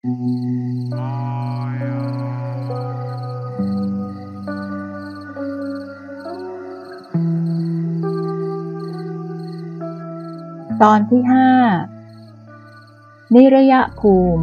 ตอนที่ 5 นิรยภูมิ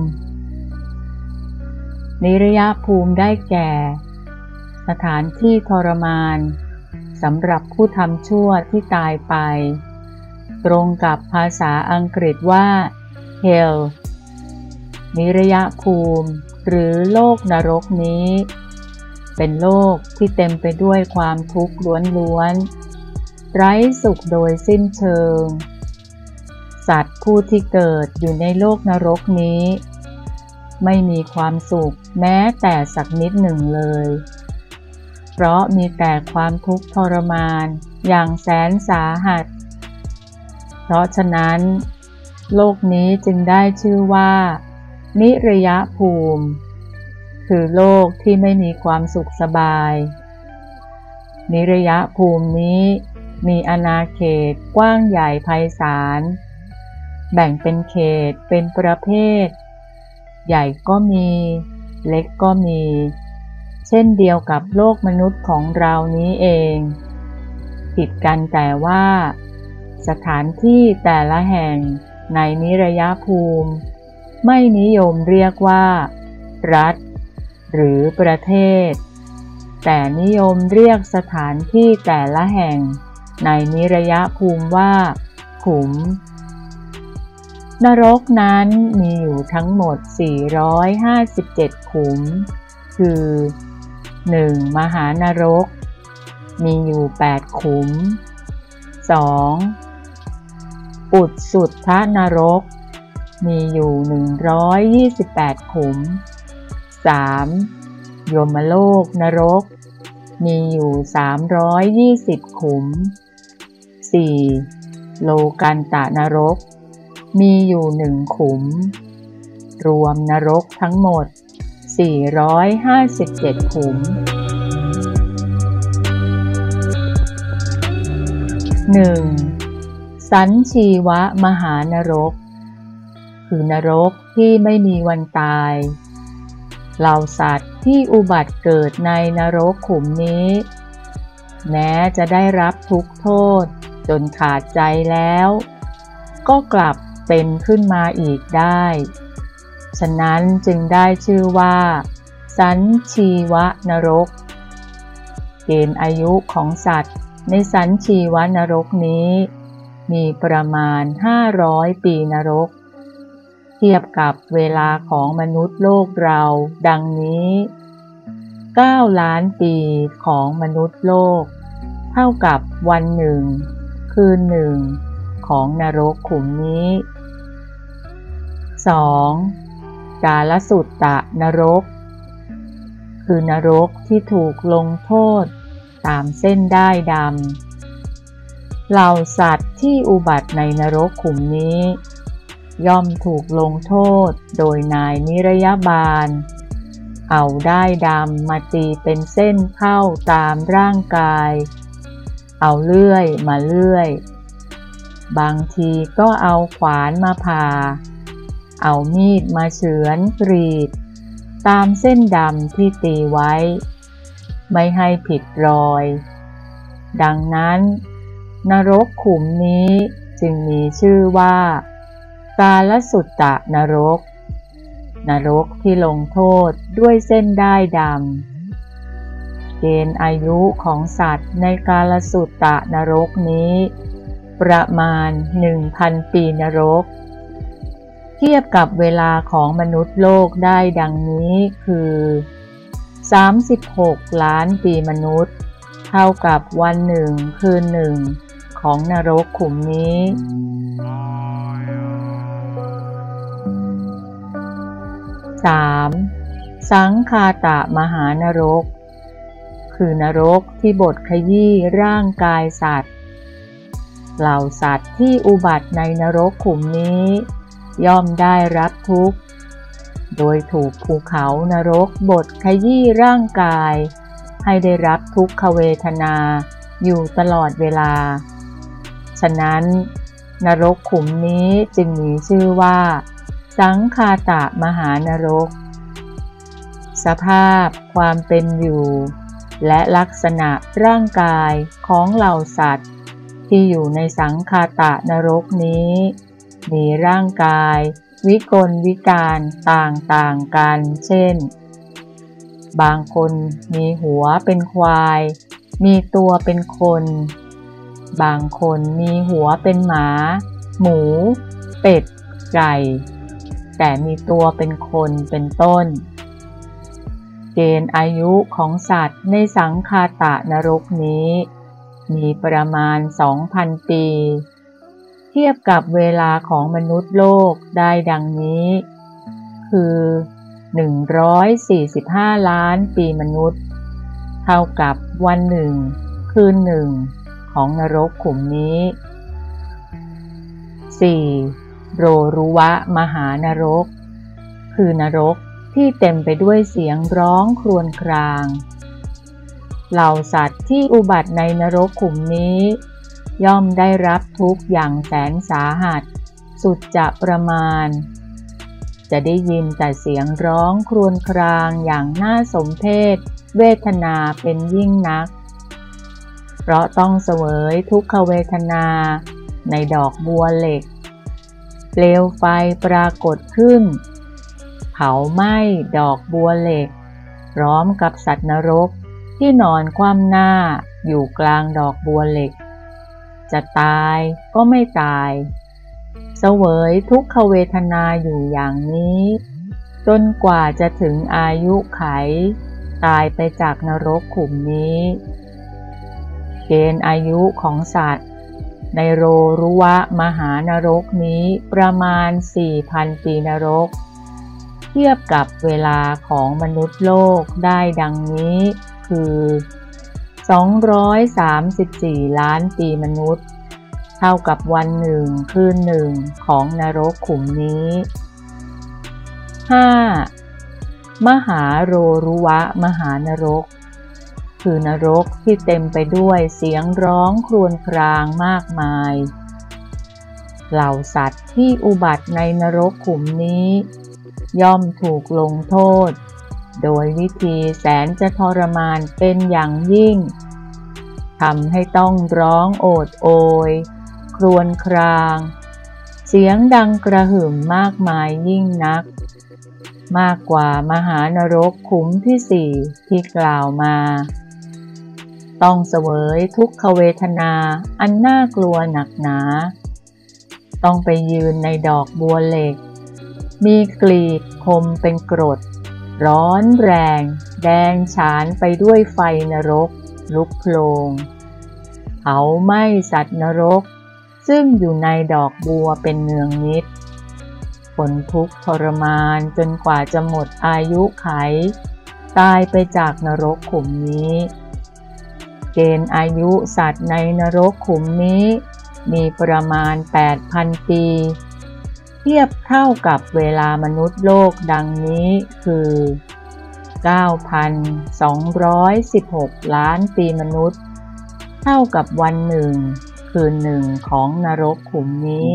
นิรยภูมิได้แก่ สถานที่ทรมานสำหรับผู้ทำชั่วที่ตายไปตรงกับภาษาอังกฤษว่า hell นิรยภูมิหรือโลกนรกนี้เป็นโลกที่เต็มไปด้วยความทุกข์ล้วนๆไร้สุขโดยสิ้นเชิงสัตว์ผู้ที่เกิดอยู่ในโลกนรกนี้ไม่มีความสุขแม้แต่สักนิดหนึ่งเลยเพราะมีแต่ความทุกข์ทรมานอย่างแสนสาหัสเพราะฉะนั้นโลกนี้จึงได้ชื่อว่านิรยภูมิคือโลกที่ไม่มีความสุขสบายนิรยภูมินี้มีอาณาเขตกว้างใหญ่ไพศาลแบ่งเป็นเขตเป็นประเภทใหญ่ก็มีเล็กก็มีเช่นเดียวกับโลกมนุษย์ของเรานี้เองผิดกันแต่ว่าสถานที่แต่ละแห่งในนิรยภูมิไม่นิยมเรียกว่ารัฐหรือประเทศแต่นิยมเรียกสถานที่แต่ละแห่งในนิรยภูมิว่าขุมนรกนั้นมีอยู่ทั้งหมด457ขุมคือ 1. มหานรกมีอยู่8ขุม 2. ปุสุทธนรกมีอยู่128ขุม 3. ยมโลกนรกมีอยู่320ขุม 4. โลกันตนรกมีอยู่1ขุมรวมนรกทั้งหมด457ขุม 1. สันชีวมหานรกคือนรกที่ไม่มีวันตายเหล่าสัตว์ที่อุบัติเกิดในนรกขุมนี้แม้จะได้รับทุกโทษจนขาดใจแล้วก็กลับเป็นขึ้นมาอีกได้ฉะนั้นจึงได้ชื่อว่าสันชีวนรกเกณฑ์อายุของสัตว์ในสันชีวนรกนี้มีประมาณ500ปีนรกเทียบกับเวลาของมนุษย์โลกเราดังนี้9 ล้านปีของมนุษย์โลกเท่ากับวันหนึ่งคืนหนึ่งของนรกขุมนี้ 2. กาลสุตตนรกคือนรกที่ถูกลงโทษตามเส้นด้ายดำเหล่าสัตว์ที่อุบัติในนรกขุมนี้ย่อมถูกลงโทษโดยนายนิรยบาลเอาด้ายดำมาตีเป็นเส้นเข้าตามร่างกายเอาเลื่อยมาเลื่อยบางทีก็เอาขวานมาผ่าเอามีดมาเฉือนกรีดตามเส้นดำที่ตีไว้ไม่ให้ผิดรอยดังนั้นนรกขุมนี้จึงมีชื่อว่ากาลสุตตนรกนรกที่ลงโทษด้วยเส้นด้ายดำเกณฑ์อายุของสัตว์ในกาลสุตตนรกนี้ประมาณ 1,000 ปีนรกเทียบกับเวลาของมนุษย์โลกได้ดังนี้คือ36 ล้านปีมนุษย์เท่ากับวันหนึ่งคืนหนึ่งของนรกขุมนี้ 3. สังคาตมหานรกคือนรกที่บดขยี้ร่างกายสัตว์เหล่าสัตว์ที่อุบัติในนรกขุมนี้ย่อมได้รับทุกข์โดยถูกภูเขานรกบดขยี้ร่างกายให้ได้รับทุกขเวทนาอยู่ตลอดเวลาฉะนั้นนรกขุมนี้จึงมีชื่อว่าสังคาตมหานรกสภาพความเป็นอยู่และลักษณะร่างกายของเหล่าสัตว์ที่อยู่ในสังคาตนรกนี้มีร่างกายวิกลวิการต่างๆกันเช่นบางคนมีหัวเป็นควายมีตัวเป็นคนบางคนมีหัวเป็นหมาหมูเป็ดไก่แต่มีตัวเป็นคนเป็นต้นเกณฑ์อายุของสัตว์ในสังคาตนรกนี้มีประมาณ 2,000 ปีเทียบกับเวลาของมนุษย์โลกได้ดังนี้คือ145 ล้านปีมนุษย์เท่ากับวันหนึ่งคืนหนึ่งของนรกขุมนี้ 4. โรรุวะมหานรกคือนรกที่เต็มไปด้วยเสียงร้องครวญครางเหล่าสัตว์ที่อุบัติในนรกขุมนี้ย่อมได้รับทุกข์อย่างแสนสาหัสสุดจะประมาณจะได้ยินแต่เสียงร้องครวญครางอย่างน่าสมเพชเวทนาเป็นยิ่งนักเพราะต้องเสวยทุกขเวทนาในดอกบัวเหล็กเปลวไฟปรากฏขึ้นเผาไหม้ดอกบัวเหล็กพร้อมกับสัตว์นรกที่นอนคว่ำหน้าอยู่กลางดอกบัวเหล็กจะตายก็ไม่ตายเสวยทุกขเวทนาอยู่อย่างนี้จนกว่าจะถึงอายุไขตายไปจากนรกขุมนี้เกณฑ์อายุของสัตว์ในโรรุวะมหานรกนี้ประมาณ 4,000 ปีนรกเทียบกับเวลาของมนุษย์โลกได้ดังนี้คือ234 ล้านปีมนุษย์เท่ากับวันหนึ่งคืนหนึ่งของนรกขุมนี้ 5. มหาโรรุวะมหานรกคือนรกที่เต็มไปด้วยเสียงร้องครวญครางมากมายเหล่าสัตว์ที่อุบัติในนรกขุมนี้ย่อมถูกลงโทษโดยวิธีแสนจะทรมานเป็นอย่างยิ่งทำให้ต้องร้องโอดโอยครวญครางเสียงดังกระหึ่มมากมายยิ่งนักมากกว่ามหานรกขุมที่ 4ที่กล่าวมาต้องเสวยทุกขเวทนาอันน่ากลัวหนักหนาต้องไปยืนในดอกบัวเหล็กมีกลีบคมเป็นกรดร้อนแรงแดงฉานไปด้วยไฟนรกลุกโผลงเผาไหม้สัตว์นรกซึ่งอยู่ในดอกบัวเป็นเนืองนิดผลทุกข์ทรมานจนกว่าจะหมดอายุไขตายไปจากนรกขุมนี้เกณฑ์อายุสัตว์ในนรกขุมนี้มีประมาณ 8,000 ปีเทียบเท่ากับเวลามนุษย์โลกดังนี้คือ 9,216 ล้านปีมนุษย์เท่ากับวันหนึ่งคืนหนึ่งของนรกขุมนี้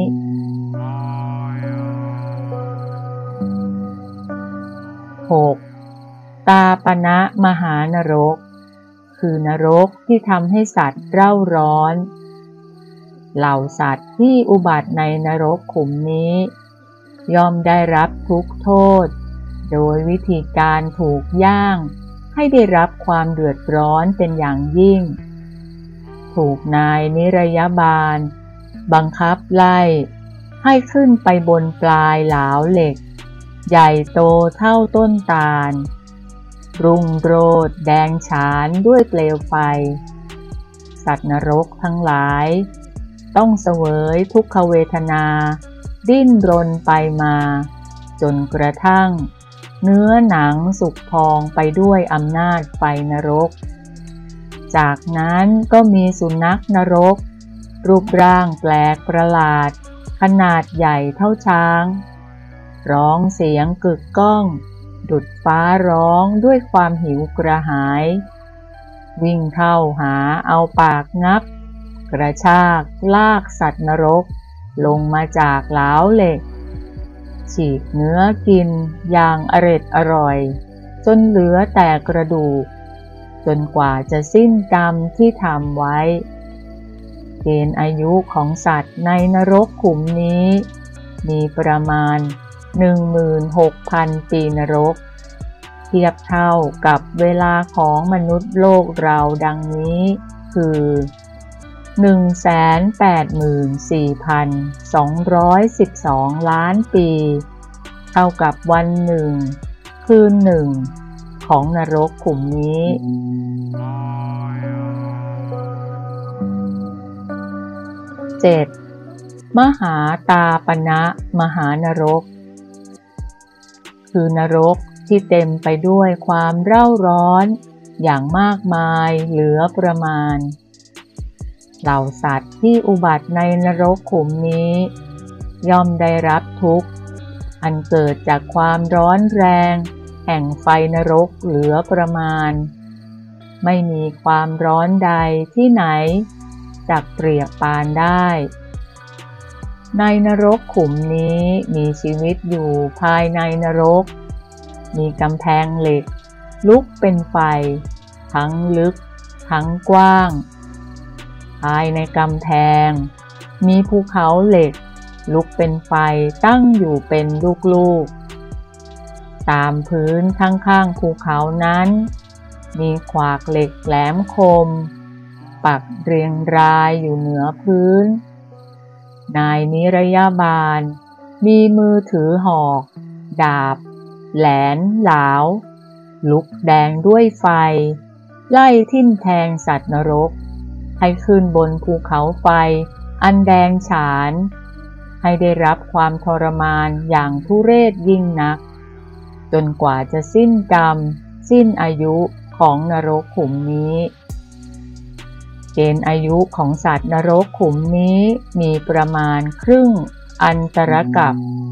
6. ตาปณะมหานรกคือนรกที่ทำให้สัตว์เร่าร้อนเหล่าสัตว์ที่อุบัติในนรกขุมนี้ย่อมได้รับทุกโทษโดยวิธีการถูกย่างให้ได้รับความเดือดร้อนเป็นอย่างยิ่งถูกนายนิรยาบาลบังคับไล่ให้ขึ้นไปบนปลายหลาวเหล็กใหญ่โตเท่าต้นตาลรุ่งโรจน์แดงฉานด้วยเปลวไฟสัตว์นรกทั้งหลายต้องเสวยทุกขเวทนาดิ้นรนไปมาจนกระทั่งเนื้อหนังสุกพองไปด้วยอำนาจไฟนรกจากนั้นก็มีสุนัขนรกรูปร่างแปลกประหลาดขนาดใหญ่เท่าช้างร้องเสียงกึกก้องดุจฟ้าร้องด้วยความหิวกระหายวิ่งเข้าหาเอาปากงับกระชากลากสัตว์นรกลงมาจากหลาวเหล็กฉีกเนื้อกินอย่างอร่อยจนเหลือแต่กระดูกจนกว่าจะสิ้นกรรมที่ทำไว้เกณฑ์อายุของสัตว์ในนรกขุมนี้มีประมาณ 16,000 ปีนรกเทียบเท่ากับเวลาของมนุษย์โลกเราดังนี้คือ 184,212 ล้านปีเท่ากับวันหนึ่งคืนหนึ่งของนรกขุมนี้ 7. มหาตาปณะมหานรกคือนรกที่เต็มไปด้วยความเร่าร้อนอย่างมากมายเหลือประมาณเหล่าสัตว์ที่อุบัติในนรกขุมนี้ย่อมได้รับทุกข์อันเกิดจากความร้อนแรงแห่งไฟนรกเหลือประมาณไม่มีความร้อนใดที่ไหนจักเปรียบปานได้ในนรกขุมนี้มีชีวิตอยู่ภายในนรกมีกำแพงเหล็กลุกเป็นไฟทั้งลึกทั้งกว้างภายในกำแพงมีภูเขาเหล็กลุกเป็นไฟตั้งอยู่เป็นลูกๆตามพื้นข้างๆภูเขานั้นมีขวากเหล็กแหลมคมปักเรียงรายอยู่เหนือพื้นนายนิรยาบาลมีมือถือหอกดาบแหลนหลาวลุกแดงด้วยไฟไล่ทิ่มแทงสัตว์นรกให้ขึ้นบนภูเขาไฟอันแดงฉานให้ได้รับความทรมานอย่างทุเรศยิ่งนักจนกว่าจะสิ้นกรรมสิ้นอายุของนรกขุมนี้เกณฑ์อายุของสัตว์นรกขุมนี้มีประมาณครึ่งอันตรกัป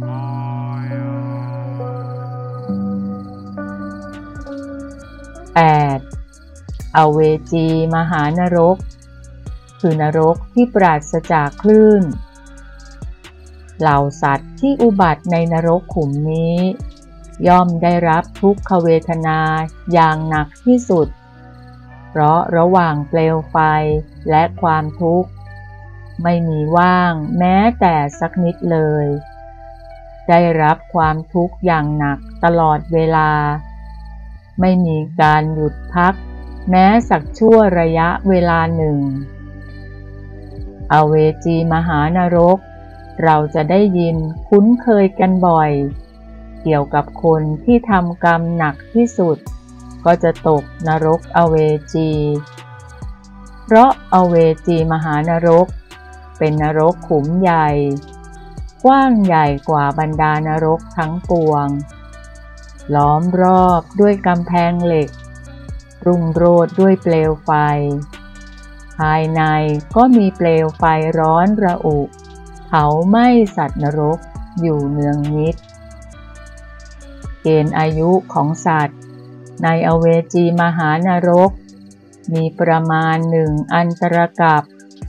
8. อเวจีมหานรกคือนรกที่ปราศจากคลื่นเหล่าสัตว์ที่อุบัติในนรกขุมนี้ย่อมได้รับทุกขเวทนาอย่างหนักที่สุดเพราะระหว่างเปลวไฟและความทุกข์ไม่มีว่างแม้แต่สักนิดเลยได้รับความทุกข์อย่างหนักตลอดเวลาไม่มีการหยุดพักแม้สักชั่วระยะเวลาหนึ่งอเวจีมหานรกเราจะได้ยินคุ้นเคยกันบ่อยเกี่ยวกับคนที่ทำกรรมหนักที่สุดก็จะตกนรกอเวจีเพราะอเวจีมหานรกเป็นนรกขุมใหญ่กว้างใหญ่กว่าบรรดานรกทั้งปวงล้อมรอบด้วยกำแพงเหล็กรุ่งโรจน์ด้วยเปลวไฟภายในก็มีเปลวไฟร้อนระอุเผาไหม้สัตว์นรกอยู่เนืองนิดเกณฑ์อายุของสัตว์ในอเวจีมหานรกมีประมาณ1 อันตรกัป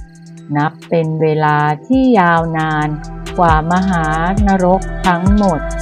นับเป็นเวลาที่ยาวนานกว่ามหานรกทั้งหมด